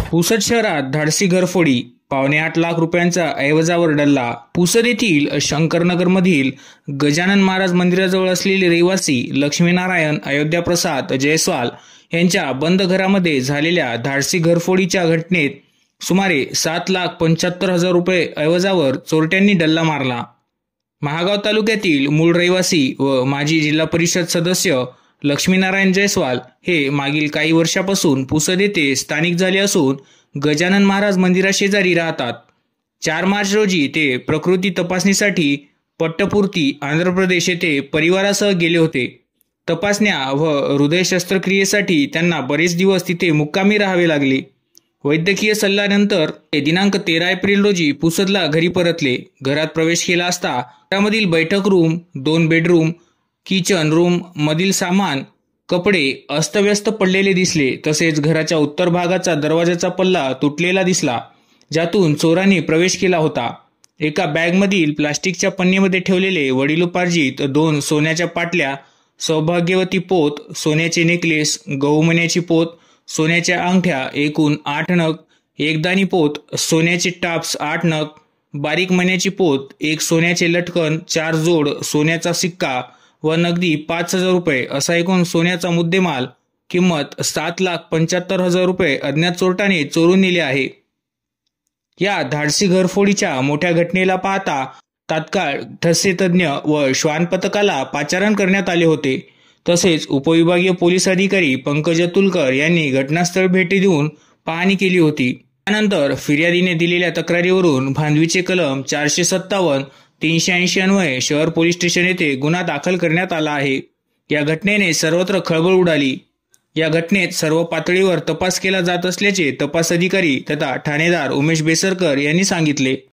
पुसद शहरात धाडसी घरफोडी, 8.25 लाख रुपयांचा ऐवजावर डल्ला। पुसद येथील शंकरनगरमधील गजानन महाराज मंदिराजवळ असलेले रहिवासी लक्ष्मीनारायण अयोध्याप्रसाद जयस्वाल यांच्या बंद घरामध्ये झालेल्या धाडसी घरफोडीच्या घटनेत सुमारे 7,75,000 रुपये ऐवजावर चोरट्यांनी डल्ला मारला। महागाव तालुक्यातील मूळ रहिवासी व माजी जिल्हा परिषद सदस्य लक्ष्मीनारायण जयस्वाल हे मागील काही वर्षापासून पुसद येथे स्थानिक झाले असून गजानन महाराज मंदिराशेजारी राहतात। 4 मार्च रोजी ते प्रकृती तपासणीसाठी पट्टपुर्ती आंध्र प्रदेश येथे परिवारासह गेले होते। तपासण्या व हृदय शस्त्रक्रियेसाठी त्यांना बरेच दिवस तिथे मुक्कामी राहावे लागले। वैद्यकीय सल्ल्यानंतर ते दिनांक 13 एप्रिल रोजी पुसदला घरी परतले। घरात प्रवेश केला असता घरामधील बैठक रूम, 2 बेडरूम, किचन रूम मधील सामान, कपडे अस्तव्यस्त पडलेले दिसले। तसेच घराच्या उत्तर भागाचा दरवाजाचा पल्ला तुटलेला दिसला, ज्यातून चोरांनी प्रवेश केला होता। एका बॅगमधील प्लास्टिकच्या पन्नीमध्ये ठेवलेले वडिलोपार्जित 2 सोन्याच्या पाटल्या, सौभाग्यवती पोत, सोन्याचे नेकलेस, गहूमण्याची पोत, सोन्याच्या अंगठ्या एकूण 8 नग, एकदानी पोत, सोन्याचे टाप्स 8 नग, बारीक मण्याची पोत, एक सोन्याचे लटकन, 4 जोड सोन्याचा सिक्का व नगदी 5,000 रुपये असा एकूण सोन्याचा मुद्देमाल किंमत 7,75,000 रुपये अज्ञात चोरट्याने चोरून नेले आहे। या धाडसी घरफोडीच्या मोठ्या घटनेला पाहता तात्काळ ठसे तज्ञ व श्वान पथकाला पाचारण करण्यात आले होते। तसेच उपविभागीय पोलीस अधिकारी पंकज अतुलकर यांनी घटनास्थळ भेटी देऊन पाहणी केली होती। त्यानंतर फिर्यादीने दिलेल्या तक्रारीवरून भांडवीचे कलम 457, 380 अन्वये शहर पोलीस स्टेशन येथे गुन्हा दाखल करण्यात आला आहे। या घटनेने सर्वत्र खळबळ उडाली। या घटनेत सर्व पातळीवर तपास केला जात असल्याचे तपास अधिकारी तथा ठाणेदार उमेश बेसरकर यांनी सांगितले।